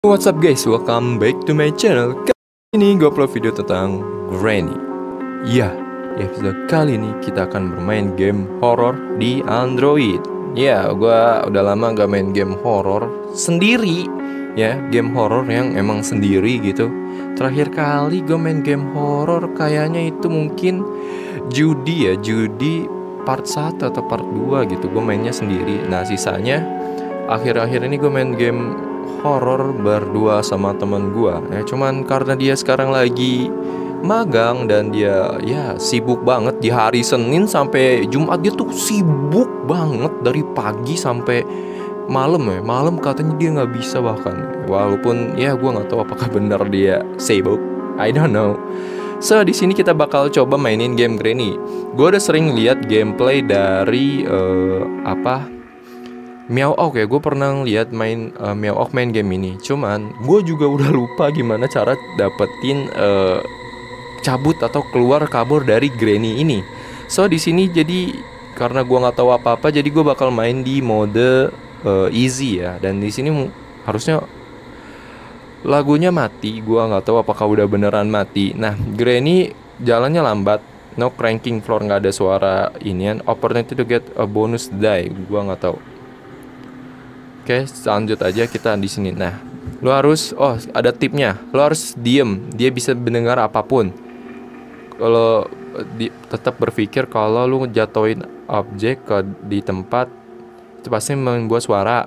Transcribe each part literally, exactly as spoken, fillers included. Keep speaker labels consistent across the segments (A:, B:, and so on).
A: What's up guys, welcome back to my channel. Kali ini gue upload video tentang Granny. Ya, di episode kali ini kita akan bermain game horror di Android. Ya, gue udah lama gak main game horror sendiri. Ya, game horror yang emang sendiri gitu. Terakhir kali gue main game horror kayaknya itu mungkin Judi ya, Judi part satu atau part dua gitu. Gue mainnya sendiri. Nah, sisanya akhir-akhir ini gue main game horor berdua sama temen gue ya, cuman karena dia sekarang lagi magang dan dia ya sibuk banget di hari Senin sampai Jumat. Dia tuh sibuk banget dari pagi sampai malam ya, malam katanya dia nggak bisa bahkan, walaupun ya gue nggak tahu apakah benar dia sibuk, I don't know. So di sini kita bakal coba mainin game Granny. Gue udah sering lihat gameplay dari uh, apa Meow-Oak ya, gue pernah ngeliat main uh, Meow-Oak main game ini. Cuman gue juga udah lupa gimana cara dapetin uh, cabut atau keluar kabur dari Granny ini. So di sini jadi karena gue nggak tahu apa-apa, jadi gue bakal main di mode uh, easy ya. Dan di sini harusnya lagunya mati. Gue nggak tahu apakah udah beneran mati. Nah, Granny jalannya lambat. No cranking floor, nggak ada suara inian. Opportunity to get a bonus die. Gue nggak tahu. Oke, lanjut aja kita di sini. Nah, lo harus, oh ada tipnya, lo harus diem. Dia bisa mendengar apapun. Kalau di, tetap berpikir kalau lo jatuhin objek ke di tempat, itu pasti membuat suara.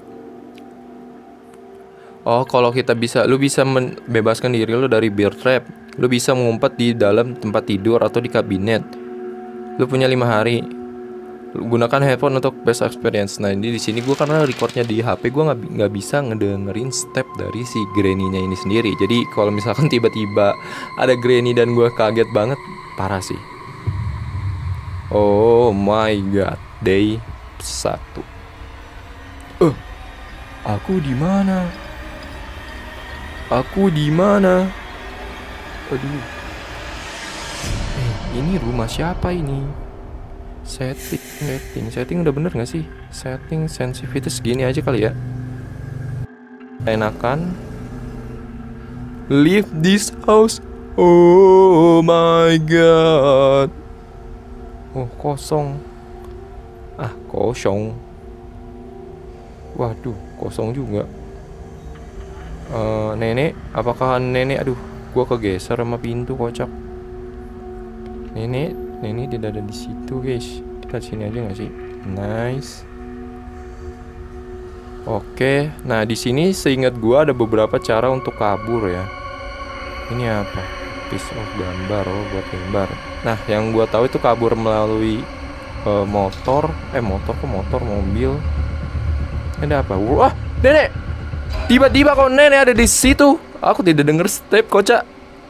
A: Oh, kalau kita bisa, lo bisa membebaskan diri lo dari bear trap. Lo bisa mengumpet di dalam tempat tidur atau di kabinet. Lo punya lima hari. Gunakan headphone untuk best experience. Nah ini di sini gue karena recordnya di H P, gue nggak nggak bisa ngedengerin step dari si Granny-nya ini sendiri. Jadi kalau misalkan tiba-tiba ada Granny dan gue kaget banget, parah sih. Oh my god, day satu. Eh, uh, aku di mana? Aku di mana? Aduh. Eh, ini rumah siapa ini? Setting, setting, setting udah bener gak sih? Setting sensitivity segini aja kali ya. Enakan. Leave this house. Oh my god. Oh kosong. Ah kosong. Waduh kosong juga. uh, Nenek, apakah nenek? Aduh, gua kegeser sama pintu, kocak. Nenek, nenek tidak ada di situ guys. Kita sini aja nggak sih? Nice. Oke, nah di sini seingat gua ada beberapa cara untuk kabur ya. Ini apa? Piece of gambar, oh buat gambar. Nah yang gua tahu itu kabur melalui uh, motor. Eh motor kok motor, mobil. Ada apa? Wah, nenek! Tiba-tiba kok nenek ada di situ. Aku tidak dengar step, kocak.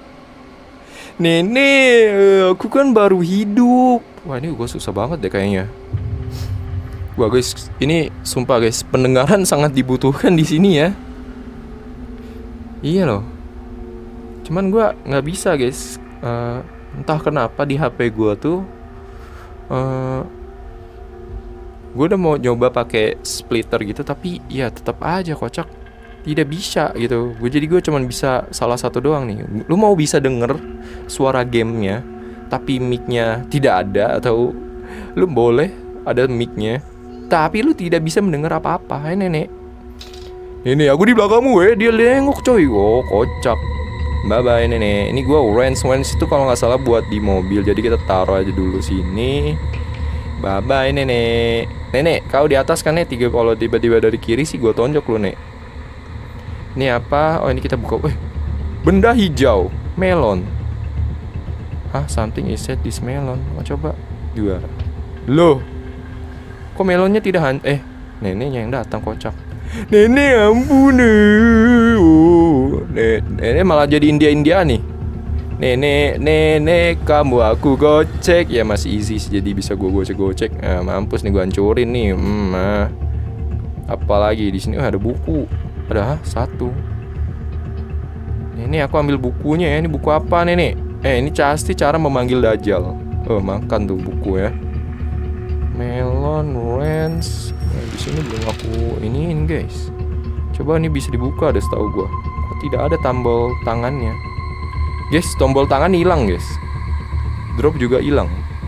A: Nenek, aku kan baru hidup. Wah ini gue susah banget deh kayaknya. Wah guys, ini sumpah guys, pendengaran sangat dibutuhkan di sini ya. Iya loh. Cuman gue nggak bisa guys. Uh, entah kenapa di H P gue tuh, uh, gue udah mau nyoba pakai splitter gitu, tapi ya tetap aja kocak. Tidak bisa gitu. Gue jadi gue cuman bisa salah satu doang nih. Lu mau bisa denger suara gamenya tapi mic-nya tidak ada, atau lu boleh ada mic-nya tapi lu tidak bisa mendengar apa-apa. Hai nenek. Ini aku di belakangmu ya. Dia lengok coy. Oh kocak. Bye bye nenek. Ini gue range range itu kalau nggak salah buat di mobil. Jadi kita taruh aja dulu sini. Bye bye nenek. Nenek kau di atas kan nih. Tiga kalau tiba-tiba dari kiri sih gue tonjok lu nek. Ini apa? Oh ini kita buka. Eh, benda hijau, melon. Hah, something is said this melon. Mau coba juara. Loh, kok melonnya tidak han? Eh, neneknya yang datang, kocak. Nenek ampun. Oh, nenek malah jadi India-India nih. Nenek, nenek kamu aku gocek. Ya masih easy sih, jadi bisa gue gocek-gocek. Nah, mampus nih gue hancurin nih. Hmm, nah. Apalagi di sini oh, ada buku. Ada satu. Nenek aku ambil bukunya ya. Ini buku apa nenek? Eh ini pasti cara memanggil Dajjal. Oh makan tuh buku ya. Melon, ranch. Nah, di sini belum aku iniin guys. Coba ini bisa dibuka deh setahu gua. Kok tidak ada tombol tangannya? Guys, tombol tangan hilang guys. Drop juga hilang.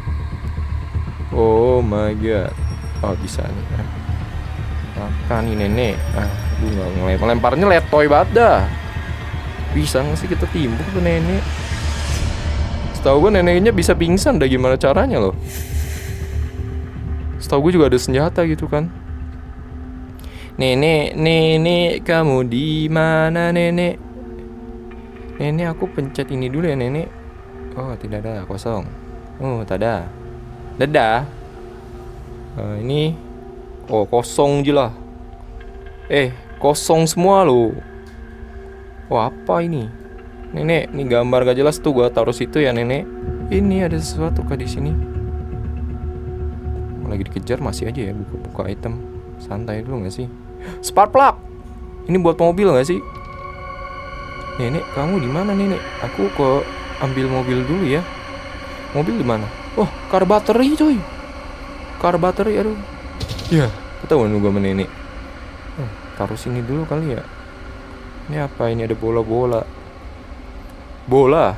A: Oh my god. Oh bisa nih. Makan nih nenek. Ah, gue nggak ngelempar. Lemparnya letoy banget dah. Bisa nggak sih kita timbuk ke nenek? Setahu gue neneknya bisa pingsan. Dah gimana caranya loh? Setahu gue juga ada senjata gitu kan. Nenek, nenek, kamu di mana nenek? Nenek, aku pencet ini dulu ya nenek. Oh tidak ada, kosong. Oh tak ada. Dadah. Uh, ini oh kosong jelah. Eh kosong semua loh. Wah apa ini? Nenek, ini gambar gak jelas tuh, gua taruh situ ya nenek. Ini ada sesuatu kah di sini? Lagi dikejar masih aja ya buka-buka item. Santai dulu gak sih? Spark plug. Ini buat mobil gak sih? Nenek, kamu di mana nenek? Aku ke ambil mobil dulu ya. Mobil di mana? Oh, car battery coy. Car battery, aduh. Ya, ketahuan juga sama nenek. Hmm, taruh sini dulu kali ya. Ini apa? Ini ada bola-bola. Bola.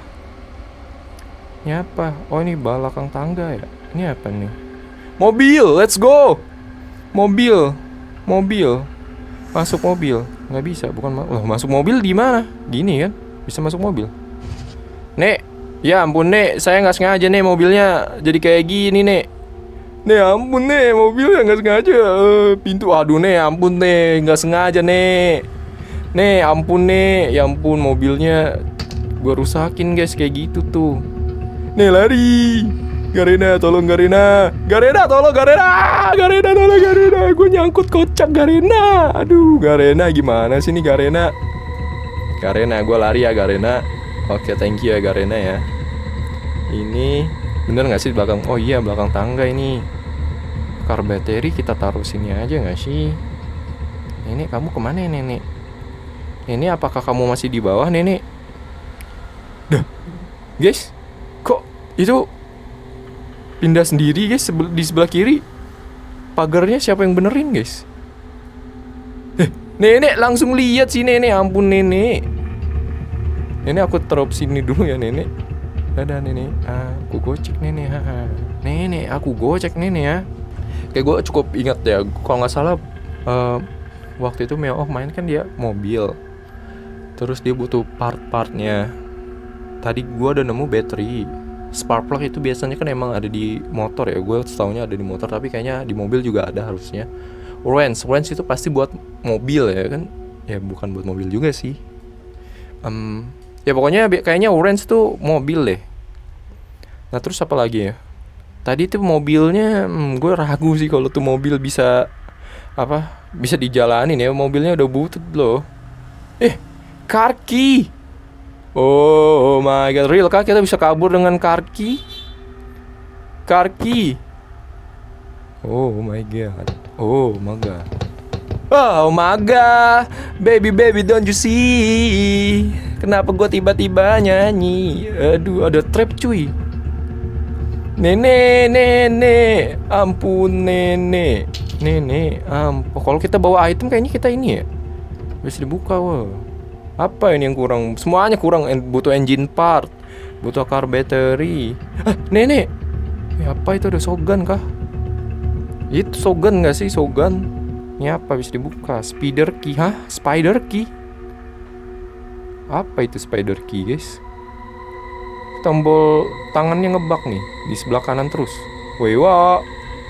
A: Ini apa? Oh, ini belakang tangga ya. Ini apa nih? Mobil, let's go. Mobil. Mobil. Masuk mobil. Nggak bisa, bukan ma oh, masuk mobil di mana? Gini kan? Bisa masuk mobil. Nek, ya ampun nek, saya nggak sengaja nek mobilnya jadi kayak gini nek. Nek ampun nek, mobilnya nggak sengaja. Uh, pintu, aduh nek, ampun nek, nggak sengaja nek. Nek ampun nek, ya ampun mobilnya gua rusakin guys kayak gitu tuh. Nek lari. Garena, tolong Garena. Garena, tolong Garena. Garena, tolong Garena. Gue nyangkut kocak Garena. Aduh, Garena gimana sih nih Garena? Garena, gue lari ya Garena. Oke, thank you ya Garena ya. Ini bener gak sih belakang? Oh iya, belakang tangga ini. Car battery kita taruh sini aja gak sih? Nenek, kamu kemana ya nenek? Nenek, apakah kamu masih di bawah nenek? Dah, guys, kok itu pindah sendiri guys di sebelah kiri. Pagarnya siapa yang benerin guys? Eh, nenek langsung lihat sih nenek. Ampun nenek. Nenek aku drop sini dulu ya nenek. Dadah nenek. Aku gocek nenek. Haha. Nenek aku gocek nenek ya. Kayak gue cukup ingat ya. Kalau nggak salah uh, waktu itu Meo main kan dia mobil. Terus dia butuh part-partnya. Tadi gue udah nemu battery. Spark plug itu biasanya kan emang ada di motor ya. Gue setaunya ada di motor, tapi kayaknya di mobil juga ada harusnya. Wrench, wrench itu pasti buat mobil ya kan? Ya bukan buat mobil juga sih. Um, ya pokoknya kayaknya wrench tuh mobil deh. Nah terus apa lagi ya? Tadi tuh mobilnya, hmm, gue ragu sih kalau tuh mobil bisa apa? Bisa dijalanin ya. Mobilnya udah butut loh. Eh, car key. Oh, oh my god, real kah kita bisa kabur dengan car key? Car key. Oh my god. Oh my god. Oh my god. Baby baby don't you see? Kenapa gue tiba-tiba nyanyi? Aduh, ada trap cuy. Nenek, nenek, ampun nenek. Nenek, ampun. Kalau kita bawa item kayaknya kita ini ya. Bisa dibuka, wah. Apa ini yang kurang? Semuanya kurang. Butuh engine part, butuh car battery. Ah, nenek. Ya, apa itu ada shotgun kah? Itu shotgun gak sih? Shotgun. Ini apa bisa dibuka? Spider key. Hah? Spider key? Apa itu spider key guys? Tombol tangannya ngebug nih. Di sebelah kanan terus. Wewa.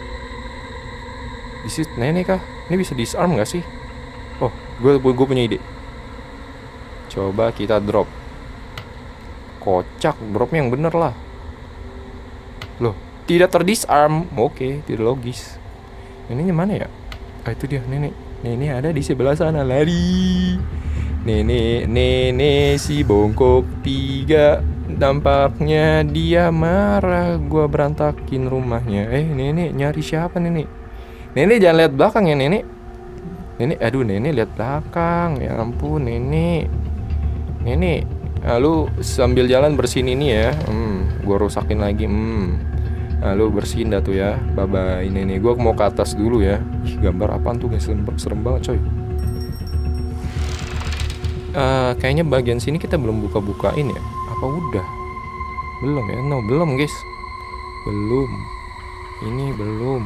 A: This is nenek kah? Ini bisa disarm gak sih? Oh, gue gue punya ide. Coba kita drop. Kocak, dropnya yang bener lah. Loh, tidak terdisarm. Oke, tidak logis. Neneknya mana ya? Ah, itu dia nenek. Nenek ada di sebelah sana, lari. Nenek, nenek si bongkok tiga. Dampaknya dia marah. Gua berantakin rumahnya. Eh, nenek nyari siapa nenek? Nenek jangan lihat belakang ya nenek. Nenek, aduh nenek lihat belakang. Ya ampun nenek. Nenek, lalu sambil jalan bersihin ini ya. Hmm, gua rusakin lagi. Hmm. Lalu bersihin dah tuh ya. Bye bye nenek. Gua mau ke atas dulu ya. Ih, gambar apaan tuh guys? Serem, serem banget coy. uh, kayaknya bagian sini kita belum buka-bukain ya. Apa udah? Belum ya? No, belum guys. Belum. Ini belum.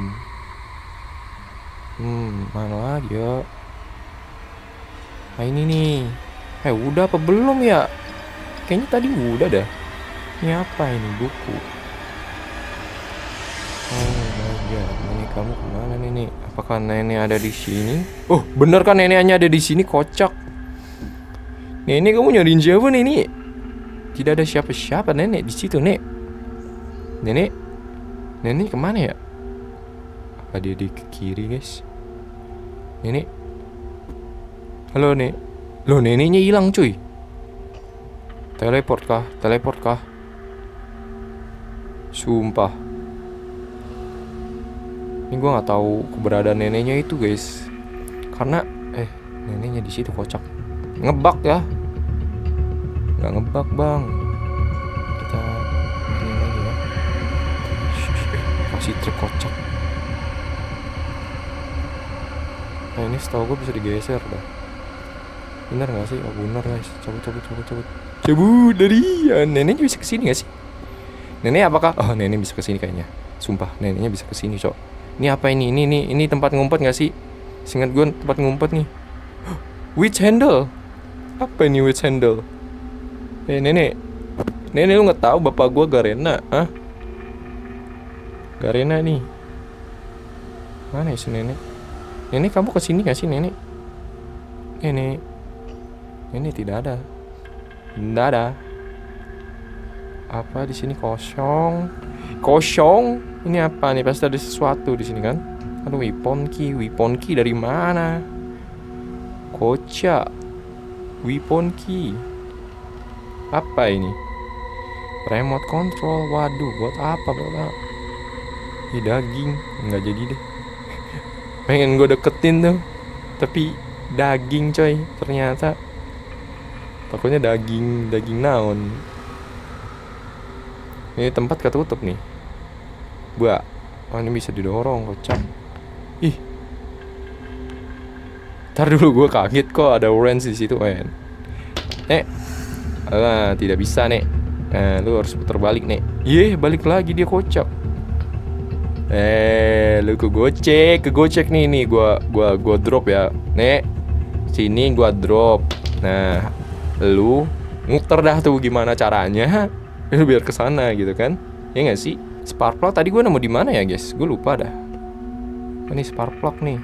A: Hmm, mana lagi ya? Nah ini nih. Eh udah apa belum ya? Kayaknya tadi udah dah. Ini apa ini? Buku. Oh my god, nenek kamu kemana nenek? Apakah nenek ada di sini? Oh bener kan neneknya ada di sini, kocak. Nenek kamu nyariin siapa nenek? Tidak ada siapa-siapa nenek di situ nek. Nenek, nenek kemana ya? Apa dia di ke kiri guys? Nenek, halo nek. Loh neneknya hilang cuy. Teleport kah? Teleport kah? Sumpah. Ini gue nggak tahu keberadaan neneknya itu guys. Karena eh neneknya di situ kocak. Ngebug ya? Nggak ngebug bang. Kita ini lagi ya. Kasih trik kocak. Nah ini setahu gue bisa digeser dah. Bener nggak sih? Oh bener guys. Cabut cabut cabut cabut. Cabut dari ya, neneknya bisa kesini nggak sih? Nenek apakah? Oh nenek bisa kesini kayaknya. Sumpah neneknya bisa kesini cok. Ini apa ini? Ini ini ini tempat ngumpet nggak sih? Seingat gue tempat ngumpet nih. Witch handle. Apa ini witch handle? Eh nenek, nenek lu nggak tahu bapak gue Garena, ah? Garena nih. Mana sih nenek? Nenek kamu kesini nggak sih nenek? Nenek, nenek tidak ada. Tidak ada. Apa di sini kosong? Kosong? Ini apa nih? Pasti ada sesuatu di sini kan? Aduh, weapon key, weapon key dari mana? Kocak. Weapon key. Apa ini? Remote control. Waduh, buat apa bapak? Ini daging. Nggak jadi deh. Pengen gue deketin tuh, tapi daging coy. Ternyata takutnya daging, daging naon. Ini tempat ketutup nih. Buat, oh ini bisa didorong, kocak. Ih, ntar dulu gue kaget kok ada orange di situ men. Nek, ah tidak bisa nek. Nah, lu harus putar balik nek. Iya, balik lagi dia kocak. Eh, lu ke gocek, ke gocek nih nih. Gua, gua, gua drop ya, nek. Sini gua drop. Nah, lu muter dah tuh gimana caranya? Lu biar kesana gitu kan? Ya nggak sih? Spark plug tadi gue nemu di mana ya guys? Gue lupa dah. Ini spark plug nih.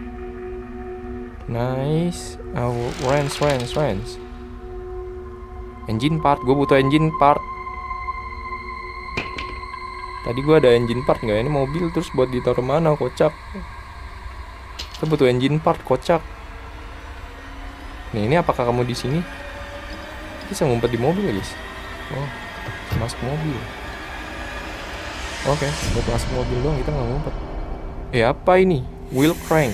A: Nice. Oh, range, range, range. Engine part, gue butuh engine part. Tadi gue ada engine part nggak? Ini mobil terus buat ditaruh mana? Kocak. Kita butuh engine part, kocak. Nih, ini apakah kamu di sini? Bisa ngumpet di mobil guys. Oh, masuk mobil. Oke, okay, buat masuk mobil doang kita nggak ngumpet. Eh apa ini? Wheel crank.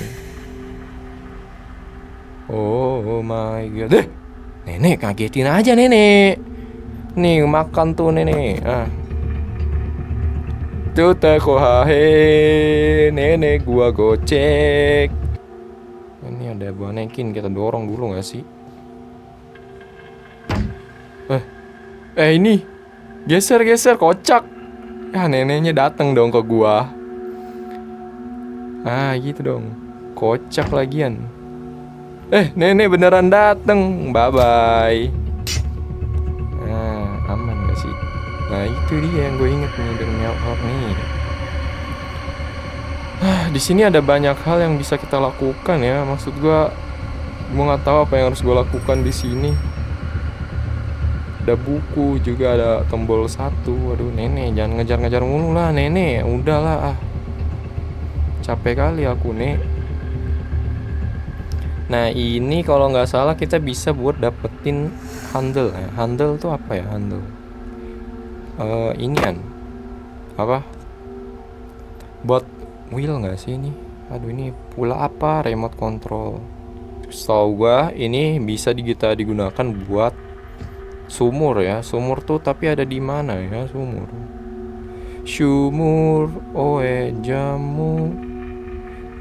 A: Oh my god. Eh, nenek kagetin aja nenek. Nih makan tuh nenek. Ah. Tuta kohahe, nenek gua gocek. Ini ada bonekin, kita dorong dulu nggak sih? Eh, eh ini geser-geser kocak. Ya neneknya datang dong ke gua. Ah gitu dong. Kocak lagian. Eh nenek beneran datang. Bye bye. Nah aman gak sih? Nah itu dia yang gue inget nih dari Melhor nih. Ah di sini ada banyak hal yang bisa kita lakukan ya. Maksud gue, gue nggak tahu apa yang harus gue lakukan di sini. Ada buku juga, ada tombol satu. Waduh nenek jangan ngejar-ngejar mulu lah nenek. Udahlah ah. Capek kali aku nek. Nah ini kalau nggak salah kita bisa buat dapetin handle ya. Handle tuh apa ya handle? Uh, ini kan apa? Buat wheel nggak sih ini? Aduh ini pula apa? Remote control. Setahu gua ini bisa kita digunakan buat sumur ya. Sumur tuh tapi ada di mana ya sumur? Sumur oe jamu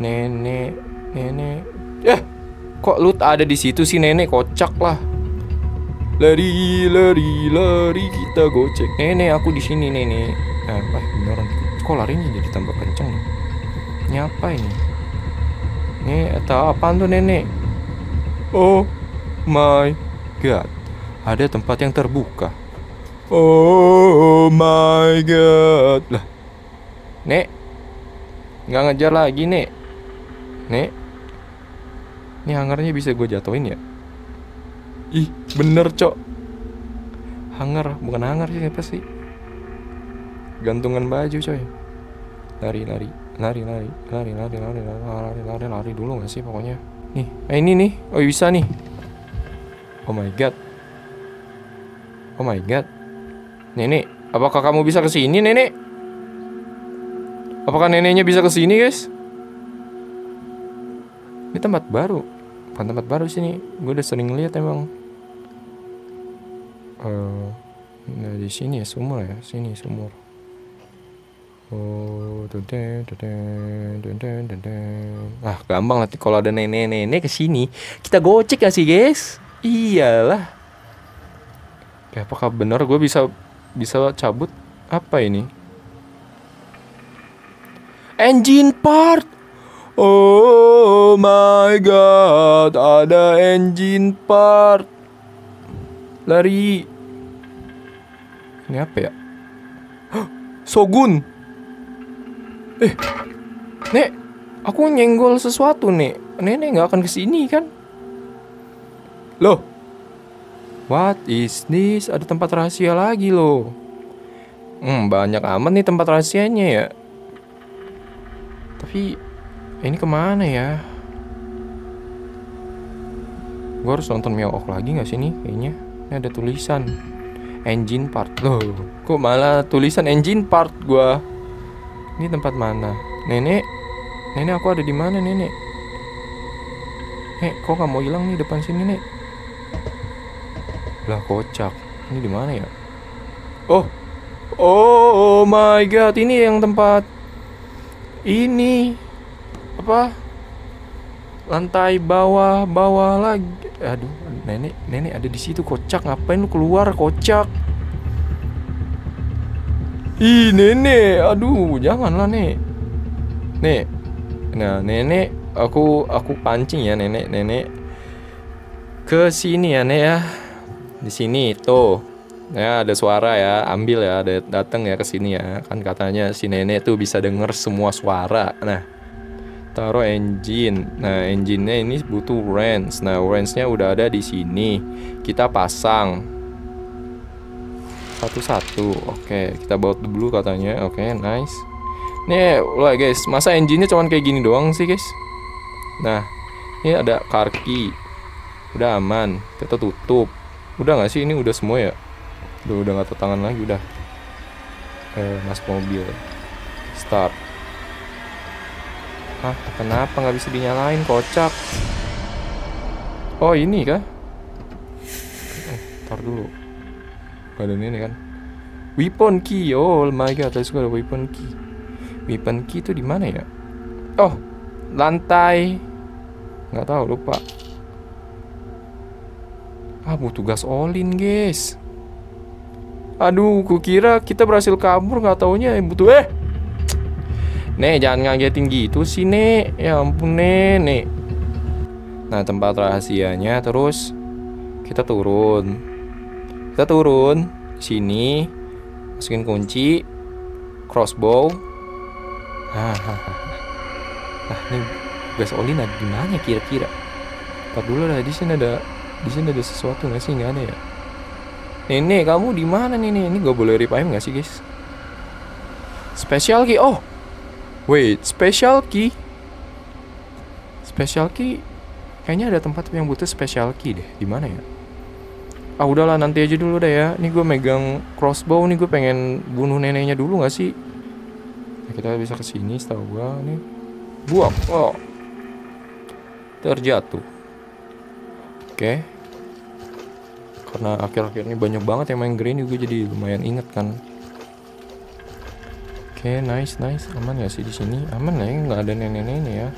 A: nenek nenek. Ya, kok lu ada di situ sih nenek, kocak lah. Lari, lari, lari, kita gocek. Nenek, aku di sini nenek. Eh, eh beneran. Kok larinya jadi tambah kenceng nih? Ini apa ini? Ini atau apaan tuh nenek? Oh my god, ada tempat yang terbuka. Oh my god. Lah, nek, nggak ngejar lagi nek. Nek, ini hangarnya bisa gue jatuhin ya? Ih, bener cok. Hangar, bukan hangar sih, apa sih? Gantungan baju coy. Lari, lari, lari, lari, lari, lari, lari, lari, lari, lari, lari dulu nggak sih pokoknya. Nih, eh ini nih, oh bisa nih. Oh my god. Oh my god. Nenek, apakah kamu bisa kesini nenek? Apakah neneknya bisa kesini guys? Ini tempat baru, bukan tempat baru sini. Gue udah sering lihat emang. Uh, nah di sini ya sumur ya, sini sumur. Oh, deden, deden, deden, deden. Ah, gampang lah kalau ada nenek-nenek kesini. Kita gocek gak sih guys? Iyalah. Ya, apakah benar gue bisa bisa cabut? Apa ini? Engine part. Oh my god, ada engine part. Lari. Ini apa ya? Shogun. Eh, Nek, aku nyenggol sesuatu nek. Nenek nggak akan kesini kan? Loh, what is this? Ada tempat rahasia lagi loh. Hmm, banyak amat nih tempat rahasianya ya. Tapi ini kemana ya? Gue harus nonton Myeok lagi nggak sih nih? Kayaknya ini ada tulisan engine part. Loh, kok malah tulisan engine part gua? Ini tempat mana? Nenek, nenek aku ada di mana nenek? Nek, kok gak mau hilang nih depan sini nek? Lah kocak. Ini di mana ya? Oh, oh, oh my god, ini yang tempat ini apa? Lantai bawah, bawah lagi. Aduh, nenek, nenek ada di situ kocak. Ngapain lu keluar kocak? Ih, nenek, aduh, janganlah nek. Nek, nah nenek, aku aku pancing ya nenek, nenek ke sini ya nek ya. Di sini tuh, ya ada suara ya, ambil ya, datang ya ke sini ya. Kan katanya si nenek tuh bisa denger semua suara. Nah, taruh engine. Nah, engine-nya ini butuh wrench. Nah, wrench-nya udah ada di sini. Kita pasang satu-satu. Oke, kita baut dulu katanya. Oke, nice. Nih, lah guys, masa engine-nya cuman kayak gini doang sih, guys? Nah, ini ada car key. Udah aman. Kita tutup. Udah nggak sih? Ini udah semua ya? Udah udah nggak tangan lagi udah. Eh, masuk mobil. Start. Hah, kenapa nggak bisa dinyalain, kocak? Oh, ini kah? Eh, tar dulu. Ada ini kan. Weapon key. Oh my god, tadi ada weapon key. Weapon key itu di mana ya? Oh, lantai. Nggak tahu, lupa. Ah, butuh gas olin, guys. Aduh, kukira kita berhasil kabur, nggak taunya butuh eh. Nek, jangan ngagetin gitu sih, Nek. Ya ampun, Nek. Nah, tempat rahasianya terus kita turun. Kita turun sini, masukin kunci, crossbow. Ah, ah, ini gas olin ada di mana kira-kira? Tar dulu lah, di sini ada, di sini ada sesuatu nggak sih? Nggak ada ya? Nenek, kamu di mana nih? Ini gak boleh repaim nggak sih, guys? Special key, oh, wait, special key, special key. Kayaknya ada tempat yang butuh special key deh. Di mana ya? Ah udahlah, nanti aja dulu deh ya. Ini gue megang crossbow nih, gue pengen bunuh neneknya dulu nggak sih? Nah, kita bisa kesini, setahu gue nih. Buang, oh, terjatuh. Oke. Karena akhir-akhir ini banyak banget yang main green juga, jadi lumayan inget kan. Oke, nice, nice. Aman ya sih di sini? Aman lah ya, nggak ada nenek-nenek ya.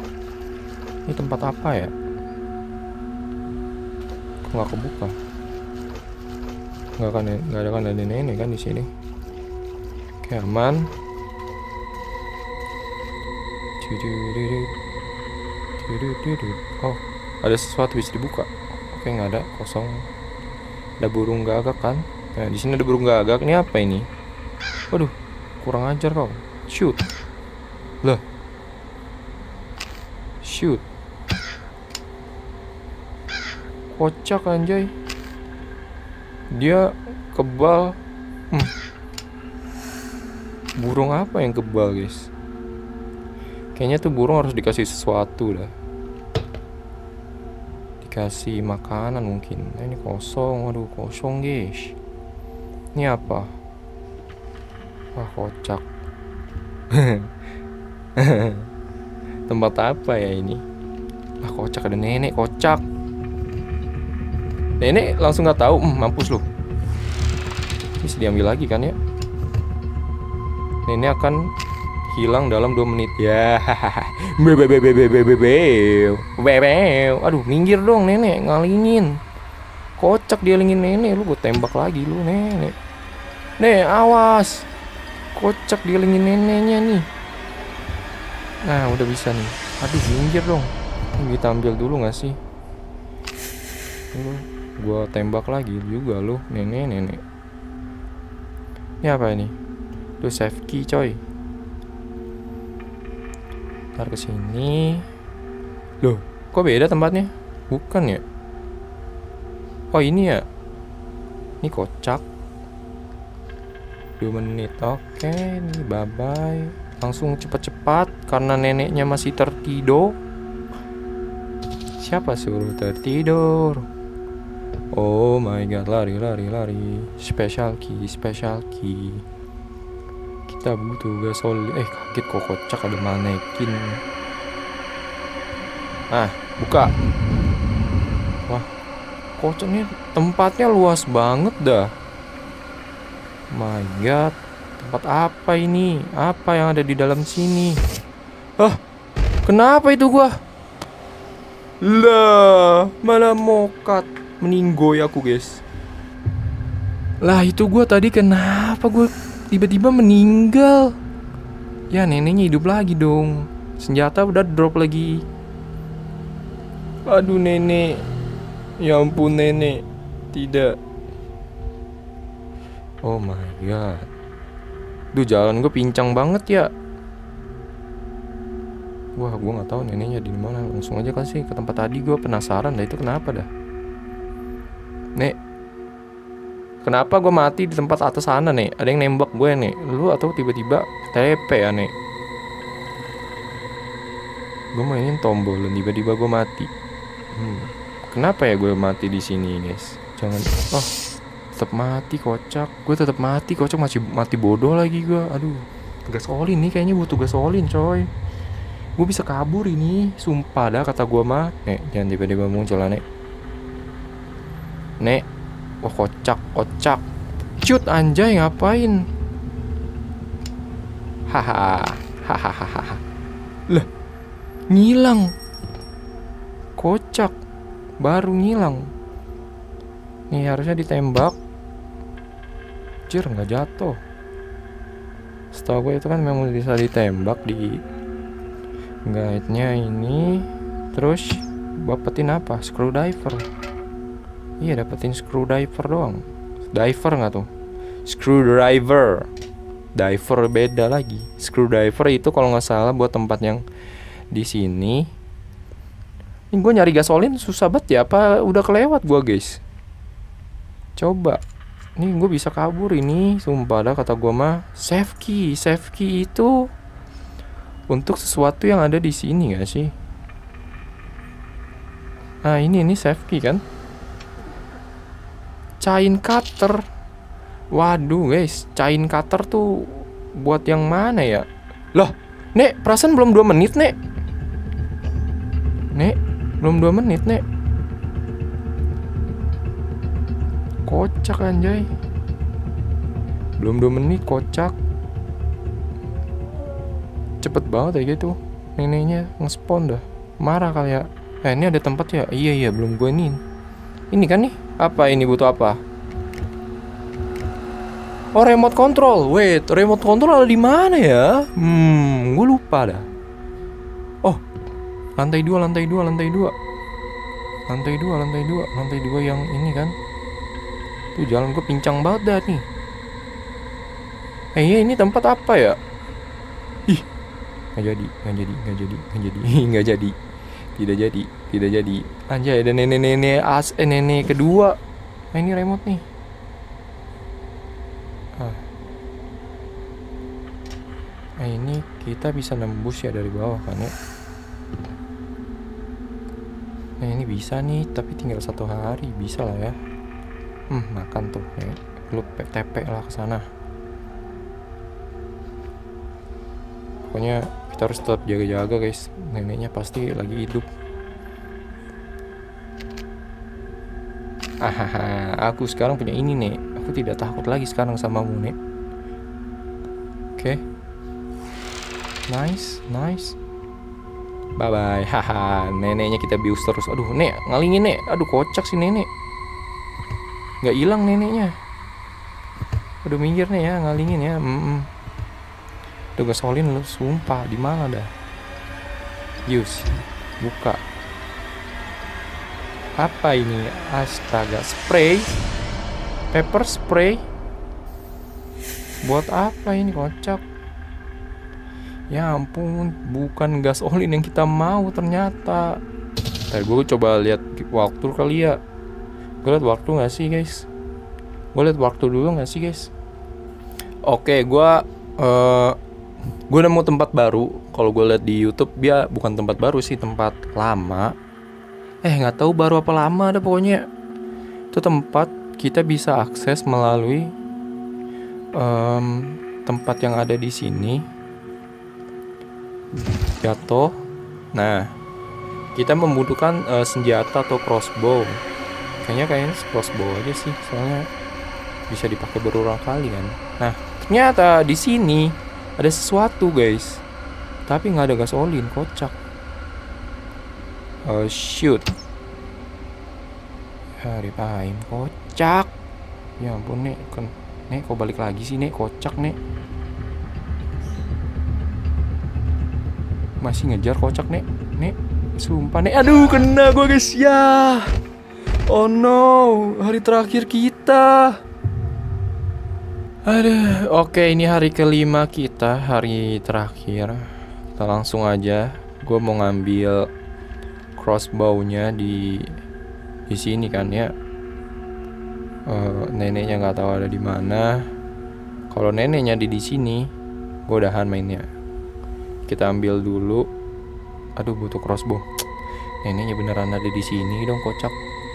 A: Ini tempat apa ya? Kok nggak kebuka? Nggak kan, nggak ada kan ada nenek kan di sini. Oke, aman. Oh, ada sesuatu bisa dibuka. Oke, nggak ada, kosong. Ada burung gagak kan? Nah, di sini ada burung gagak. Ini apa ini? Waduh, kurang ajar kau. Shoot. Lah. Shoot. Kocak anjay. Dia kebal. Hmm. Burung apa yang kebal, guys? Kayaknya tuh burung harus dikasih sesuatu dah. Dikasih makanan mungkin. Nah, ini kosong. Waduh, kosong, guys. Ini apa? Wah, kocak. Tempat apa ya ini? Wah, kocak, ada nenek, kocak. Nenek langsung nggak tahu, hmm, mampus lu. Bisa diambil lagi kan ya? Nenek akan hilang dalam dua menit. Ya, aduh, minggir dong nenek, ngalingin. Kocak dia lingin nenek, lu gue tembak lagi lu nenek. Nek, awas. Kocak dia lingin neneknya nih. Nah, udah bisa nih. Aduh, minggir dong. Ini kita ambil dulu nggak sih? Lu gua tembak lagi juga lu nenek-nenek. Ini apa ini? Tuh save key coy. Ntar kesini. Loh, kok beda tempatnya? Bukan ya? Oh ini ya. Ini kocak. Dua menit. Oke, nih bye bye. Langsung cepat-cepat karena neneknya masih tertidur. Siapa suruh tertidur? Oh my god, lari lari lari. Special key, special key. Kita butuh gasolin. Eh, kaget kok, kocak ada manekin. Ah, buka. Wah, kocak nih, tempatnya luas banget dah. My god, tempat apa ini? Apa yang ada di dalam sini? Hah, kenapa itu gua? Lah, malah mokat. Meninggoy aku, guys. Lah, itu gua tadi kenapa gua tiba-tiba meninggal? Ya, neneknya hidup lagi dong. Senjata udah drop lagi. Aduh, nenek. Ya ampun, nenek. Tidak. Oh my god. Duh, jalan gue pincang banget ya. Wah, gue nggak tahu neneknya di mana. Langsung aja kasih ke tempat tadi. Gue penasaran dah itu kenapa dah. Nek, kenapa gue mati di tempat atas sana nek? Ada yang nembak gue nek. Lu atau tiba-tiba T P ya nek? Gue mainin tombol dan tiba-tiba gue mati. Hmm. Kenapa ya gue mati di sini guys? Jangan. Oh, tetap mati kocak. Gue tetap mati kocak, masih mati bodoh lagi gue. Aduh, gasolin nih kayaknya butuh gasolin coy. Gue bisa kabur ini, sumpah dah kata gue mah. Nek, jangan tiba-tiba muncul lah nek. Nek, wah kocak, kocak. Cut anjay ngapain? Haha, hahaha. Lah, ngilang. Kocak, baru ngilang. Nih harusnya ditembak. Jir, nggak jatuh. Setahu gue itu kan memang bisa ditembak di guide-nya ini. Terus dapetin apa? Screwdriver. Iya, dapetin screwdriver doang. Diver nggak tuh? Screwdriver. Diver beda lagi. Screwdriver itu kalau nggak salah buat tempat yang di sini. Ini gue nyari gasolin susah banget ya. Apa udah kelewat gue guys? Coba. Ini gue bisa kabur ini. Sumpah dah kata gue mah. Save key. Save key itu untuk sesuatu yang ada di sini gak sih? Nah ini ini save key kan? Chain cutter. Waduh guys, chain cutter tuh buat yang mana ya? Loh, Nek, perasaan belum dua menit, Nek. Nek, belum dua menit, Nek. Kocak anjay. Belum dua menit, kocak. Cepet banget ya gitu. Neneknya nge-spawn dah. Marah kali ya. Eh, ini ada tempat ya? Iya, iya, belum gue ini. Ini kan nih? Apa ini, butuh apa? Oh, remote control. Wait, remote control ada di mana ya? Hmm, gue lupa dah. Oh, lantai dua, lantai dua, lantai dua, lantai dua, lantai dua, lantai dua yang ini kan? Tuh jalan gue pincang banget dah nih. Eh, iya, ini tempat apa ya? Ih, nggak jadi, nggak jadi, nggak jadi, nggak jadi, nggak jadi, tidak jadi, tidak jadi. Anjay, ada nenek-nenek as, eh, nenek kedua. Nah, ini remote nih. Ah. Nah, ini kita bisa nembus ya dari bawah kan ya. Nah, ini bisa nih, tapi tinggal satu hari, bisa lah ya. Hmm, makan tuh, ya. Lu T P lah ke sana. Pokoknya kita harus tetap jaga-jaga guys. Neneknya pasti lagi hidup. Ahaha, aku sekarang punya ini nih. Aku tidak takut lagi sekarang samamu nih. Oke, okay. Nice, nice. Bye bye. Haha, neneknya kita bius terus. Aduh, nek ngalingin nek. Aduh, kocak sih nenek. Nggak hilang neneknya. Aduh, minggir nih ya, ngalingin ya. Mm -mm. Udah gasolin lu, sumpah. Di mana dah? Use, buka. Apa ini? Astaga, spray. Pepper spray. Buat apa ini, kocak? Ya ampun, bukan gasolin yang kita mau ternyata. Ntar gue coba lihat waktu kali ya. Gue lihat waktu nggak sih guys? Gue lihat waktu dulu nggak sih guys? Oke, gue uh, gue nemu tempat baru. Kalau gue lihat di YouTube dia bukan tempat baru sih, tempat lama. Eh nggak tahu baru apa lama ada pokoknya. Itu tempat kita bisa akses melalui um, tempat yang ada di sini. Jatuh. Nah, kita membutuhkan uh, senjata atau crossbow. Kayaknya kayaknya crossbow aja sih, soalnya bisa dipakai berulang kali kan. Nah, ternyata di sini ada sesuatu guys, tapi nggak ada gasolin, kocak. Oh shoot. Hari time, kocak. Ya ampun nek, kan nek kok balik lagi sih nek, kocak nek. Masih ngejar, kocak nek, nek. Sumpah nek, aduh kena gue guys ya. Oh no, hari terakhir kita. Aduh, oke ini hari kelima kita, hari terakhir. Kita langsung aja. Gue mau ngambil crossbow-nya di di sini kan ya. Uh, neneknya nggak tahu ada di mana. Kalau neneknya di di sini, gue udahan mainnya. Kita ambil dulu. Aduh, butuh crossbow. Neneknya beneran ada di sini dong, kocak.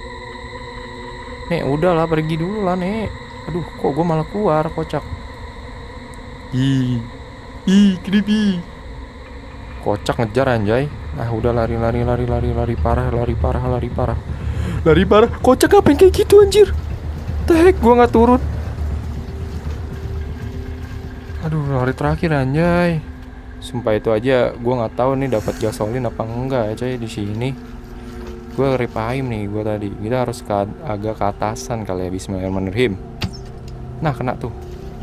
A: Nek, udahlah pergi dulu lah, Nek. Aduh, kok gue malah keluar, kocak. Ih, ih, creepy. Kocak ngejar anjay. Ah, udah lari, lari, lari, lari, lari parah, lari parah, lari parah, lari parah. Kocak apa yang kayak gitu anjir? Tek, gue nggak turun. Aduh, hari terakhir anjay. Sumpah itu aja gue nggak tahu nih dapat gasolin apa enggak aja di sini. Gue repaim nih gue tadi. Kita harus ke, agak ke atasan kali ya. Bismillahirrahmanirrahim. Nah kena tuh.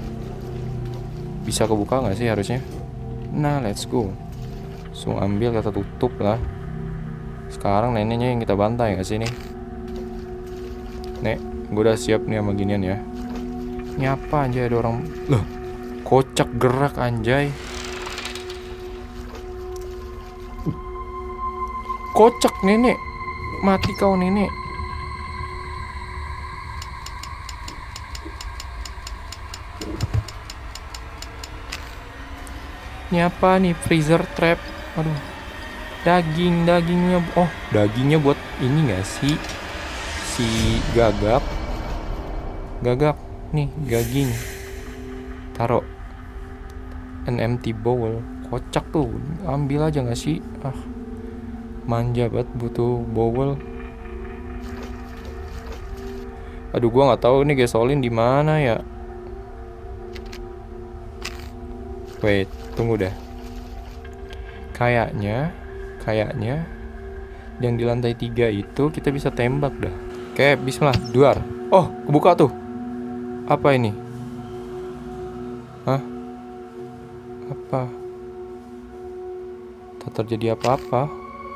A: Bisa kebuka nggak sih harusnya? Nah let's go. Langsung ambil, kita tutup lah. Sekarang neneknya yang kita bantai nggak sih nih? Nek, gue udah siap nih sama ginian ya. Nyapa anjay ada orang. Loh, kocak gerak anjay. Kocak nenek. Mati kau nenek. Ini apa nih? Freezer trap. Aduh. Daging, dagingnya. Oh, dagingnya buat ini gak sih? Si gagap. Gagap. Nih, daging. Taruh. An empty bowl. Kocak tuh. Ambil aja gak sih? Ah. Manja banget, butuh bowl. Aduh, gua nggak tahu nih gasolin di mana ya. Wait, tunggu dah. Kayaknya, kayaknya yang di lantai tiga itu kita bisa tembak dah. Oke, bismillah, duar. Oh, kebuka tuh. Apa ini? Hah? Apa? Tak terjadi apa-apa.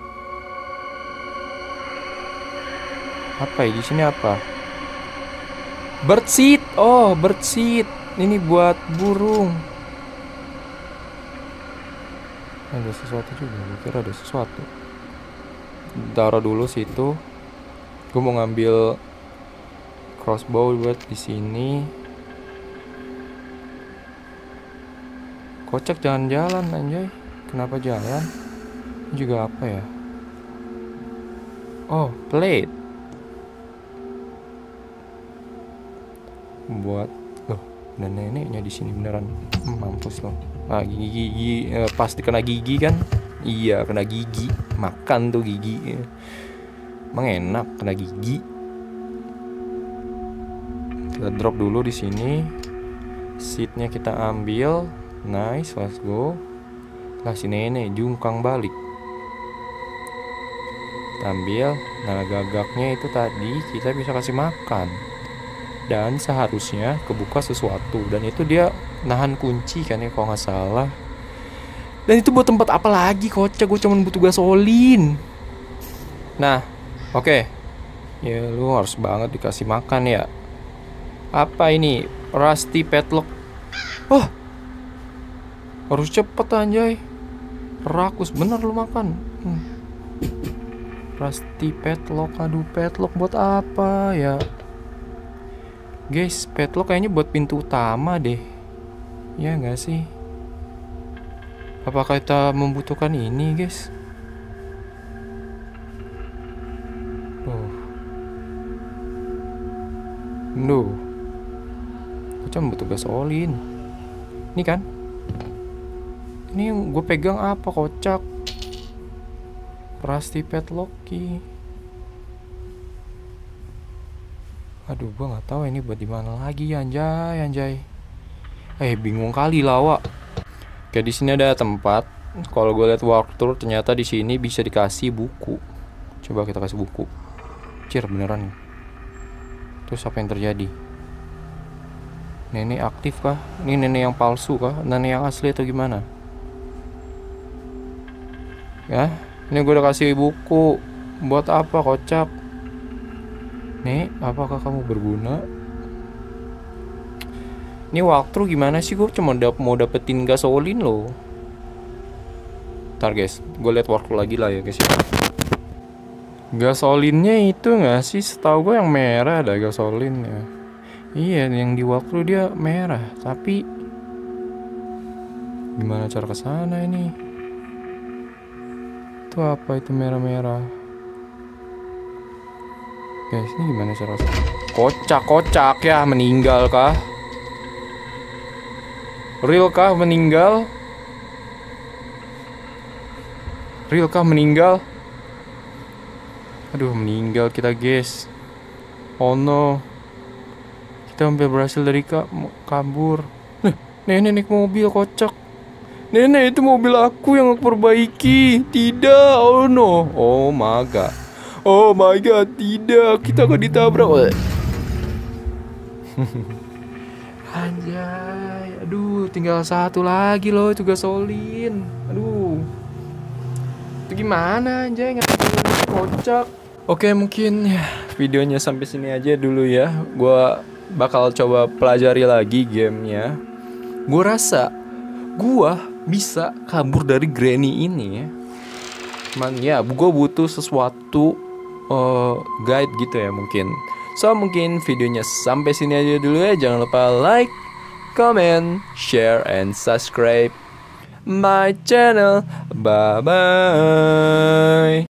A: Apa ya di sini apa? Birdseed. Oh, birdseed. Ini buat burung. Ada sesuatu juga. Gue kira ada sesuatu. Taruh dulu situ. Gue mau ngambil crossbow buat di sini. Kocak jangan jalan anjay. Kenapa jalan? Ini juga apa ya? Oh, plate. Buat loh, dan neneknya di sini beneran. Hmm, mampus loh. Ah, gigi gigi eh, pasti kena gigi kan? Iya, kena gigi. Makan tuh gigi. Emang enak kena gigi. Kita drop dulu di sini. Seatnya kita ambil. Nice, let's go. Lah si nenek jungkang balik. Kita ambil. Nah gagaknya itu tadi kita bisa kasih makan. Dan seharusnya kebuka sesuatu. Dan itu dia nahan kunci kan ya kalau nggak salah. Dan itu buat tempat apa lagi kocak. Gue cuma butuh gasolin. Nah oke okay. Ya lu harus banget dikasih makan ya. Apa ini? Rusty padlock. Oh, harus cepet anjay. Rakus bener lu makan. hmm. Rusty padlock. Aduh, padlock buat apa ya? Guys, padlock kayaknya buat pintu utama deh. Ya gak sih? Apakah kita membutuhkan ini guys? Oh no. Gue cuma butuh gasolin. Ini kan? Ini yang gue pegang apa kocak? Rusty padlock key. Aduh, gue nggak tahu ini buat di mana lagi anjay anjay. Eh bingung kali lawa. Kayak di sini ada tempat. Kalau gue lihat walkthrough ternyata di sini bisa dikasih buku. Coba kita kasih buku. Cir beneran. Terus apa yang terjadi? Nenek aktif kah? Ini nenek yang palsu kah? Nenek yang asli atau gimana? Ya, ini gue udah kasih buku. Buat apa kocak? Nih, apakah kamu berguna? Ini walkthrough gimana sih? Gue cuma dap mau dapetin gasolin loh. Ntar guys, gue liat walkthrough lagi lah ya guys ya. Gasolinnya itu gak sih? Setahu gue yang merah ada gasolinnya. Iya, yang di walkthrough dia merah. Tapi gimana cara kesana ini? Itu apa itu merah-merah? Guys, ini gimana cara? Kocak-kocak ya, meninggal kah? Real kah meninggal? Real kah meninggal? Aduh, meninggal kita guys. Oh no. Kita hampir berhasil dari ka kabur. Nih, nenek naik mobil kocak. Nenek, itu mobil aku yang aku perbaiki. Tidak, oh no. Oh my god. Oh my god, tidak. Kita akan ditabrak. Anjay. Aduh, tinggal satu lagi loh. Itu gasolin. Aduh. Itu gimana anjay? Nggak kocak. Oke, mungkin ya videonya sampai sini aja dulu ya. Gua bakal coba pelajari lagi gamenya. Gue rasa gua bisa kabur dari Granny ini ya. Cuman ya gue butuh sesuatu uh, guide gitu ya mungkin. So mungkin videonya sampai sini aja dulu ya. Jangan lupa like, comment, share, and subscribe my channel. Bye bye.